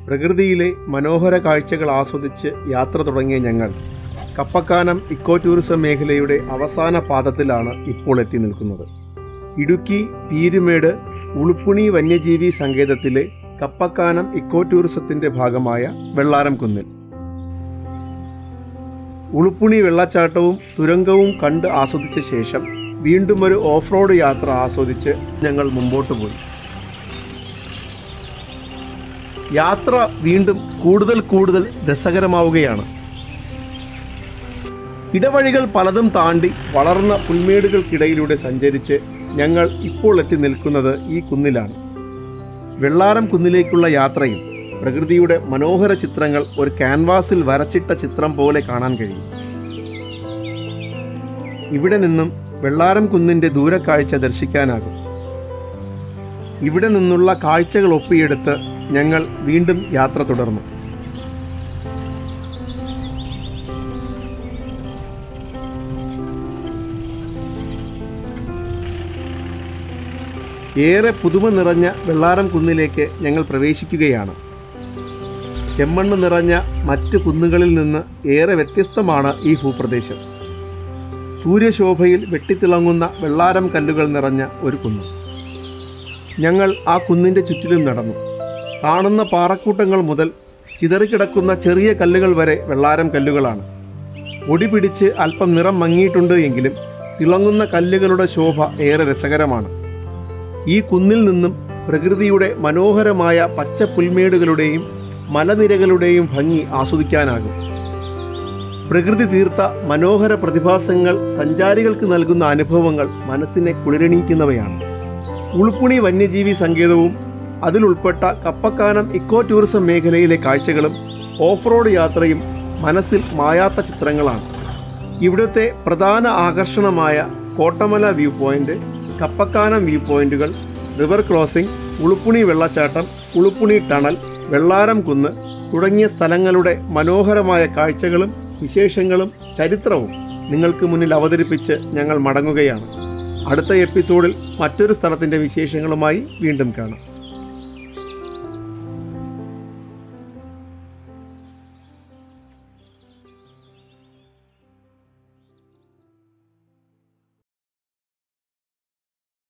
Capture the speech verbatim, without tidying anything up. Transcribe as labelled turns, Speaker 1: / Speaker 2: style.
Speaker 1: പ്രകൃതിയിലെ മനോഹര കാഴ്ചകൾ ആസ്വദിച്ച് യാത്ര തുടങ്ങിയ ഞങ്ങൾ കപ്പക്കാനം ഇക്കോ ടൂറിസം മേഖലയുടെ അവസാന പാദത്തിലാണ് ഇപ്പോൾ എത്തി നിൽക്കുന്നത്. ഇടുക്കി പീരുമേട് ഉളുപ്പുണി വന്യജീവി സങ്കേതത്തിലെ കപ്പക്കാനം ഇക്കോ ടൂറിസത്തിൻ്റെ ഭാഗമായ വെള്ളാരം കുന്നിൽ ഉളുപ്പുണി വെള്ളച്ചാട്ടവും തുരങ്കവും കണ്ട് ആസ്വദിച്ച ശേഷം വീണ്ടും ഒരു ഓഫ് റോഡ് യാത്ര ആസ്വദിച്ച് ഞങ്ങൾ മുമ്പോട്ട് പോയി. യാത്ര വീണ്ടും കൂടുതൽ കൂടുതൽ രസകരമാവുകയാണ്. ഇടവഴികൾ പലതും താണ്ടി വളർന്ന പുൽമേടുകൾക്കിടയിലൂടെ സഞ്ചരിച്ച് ഞങ്ങൾ ഇപ്പോൾ എത്തി നിൽക്കുന്നത് ഈ കുന്നിലാണ്. വെള്ളാരം കുന്നിലേക്കുള്ള യാത്രയിൽ പ്രകൃതിയുടെ മനോഹര ചിത്രങ്ങൾ ഒരു ക്യാൻവാസിൽ വരച്ചിട്ട ചിത്രം പോലെ കാണാൻ കഴിയും. ഇവിടെ നിന്നും വെള്ളാരം കുന്നിൻ്റെ ദൂരക്കാഴ്ച ദർശിക്കാനാകും. ഇവിടെ നിന്നുള്ള കാഴ്ചകൾ ഒപ്പിയെടുത്ത് ഞങ്ങൾ വീണ്ടും യാത്ര തുടർന്നു. ഏറെ പുതുമ നിറഞ്ഞ വെള്ളാരം കുന്നിലേക്ക് ഞങ്ങൾ പ്രവേശിക്കുകയാണ്. ചെമ്മണ്ണ് നിറഞ്ഞ മറ്റ് കുന്നുകളിൽ നിന്ന് ഏറെ വ്യത്യസ്തമാണ് ഈ ഭൂപ്രദേശം. സൂര്യശോഭയിൽ വെട്ടിത്തിളങ്ങുന്ന വെള്ളാരം കല്ലുകൾ നിറഞ്ഞ ഒരു കുന്ന്. ഞങ്ങൾ ആ കുന്നിൻ്റെ ചുറ്റിലും നടന്നു. കാണുന്ന പാറക്കൂട്ടങ്ങൾ മുതൽ ചിതറിക്കിടക്കുന്ന ചെറിയ കല്ലുകൾ വരെ വെള്ളാരം കല്ലുകളാണ്. പൊടി പിടിച്ച് അല്പം നിറം മങ്ങിയിട്ടുണ്ട് എങ്കിലും തിളങ്ങുന്ന കല്ലുകളുടെ ശോഭ ഏറെ രസകരമാണ്. ഈ കുന്നിൽ നിന്നും പ്രകൃതിയുടെ മനോഹരമായ പച്ച പുൽമേടുകളുടെയും മലനിരകളുടെയും ഭംഗി ആസ്വദിക്കാനാകും. പ്രകൃതി തീർത്ത മനോഹര പ്രതിഭാസങ്ങൾ സഞ്ചാരികൾക്ക് നൽകുന്ന അനുഭവങ്ങൾ മനസ്സിനെ കുളിരണിയിക്കുന്നവയാണ്. ഉളുപ്പുണി വന്യജീവി സങ്കേതവും അതിലുൾപ്പെട്ട കപ്പക്കാനം ഇക്കോ ടൂറിസം മേഖലയിലെ കാഴ്ചകളും ഓഫ് റോഡ് യാത്രയും മനസ്സിൽ മായാത്ത ചിത്രങ്ങളാണ്. ഇവിടുത്തെ പ്രധാന ആകർഷണമായ Kottamala view point, Kappakkanam view പോയിൻ്റുകൾ, റിവർ ക്രോസിംഗ്, ഉളുപ്പുണി വെള്ളച്ചാട്ടം, ഉളുപ്പുണി ടണൽ, വെള്ളാരം കുന്ന് തുടങ്ങിയ സ്ഥലങ്ങളുടെ മനോഹരമായ കാഴ്ചകളും വിശേഷങ്ങളും ചരിത്രവും നിങ്ങൾക്ക് മുന്നിൽ അവതരിപ്പിച്ച് ഞങ്ങൾ മടങ്ങുകയാണ്. അടുത്ത എപ്പിസോഡിൽ മറ്റൊരു സ്ഥലത്തിൻ്റെ വിശേഷങ്ങളുമായി വീണ്ടും കാണാം.